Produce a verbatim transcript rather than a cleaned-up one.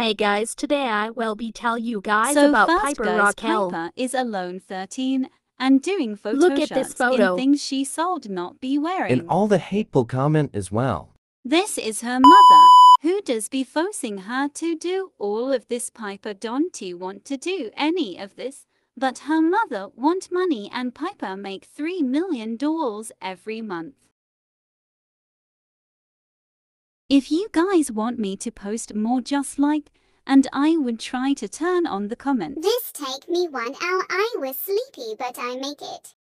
Hey guys, today I will be tell you guys So about first Piper guys, Rockelle. Piper is alone thirteen and doing photo Look at this shoots photo. in things she sold not be wearing. And all the hateful comment as well. This is her mother, who does be forcing her to do all of this. Piper don't want to do any of this, but her mother want money and Piper make three million dollars every month. If you guys want me to post more just like, and I would try to turn on the comments. This take me one hour. I was sleepy but I make it.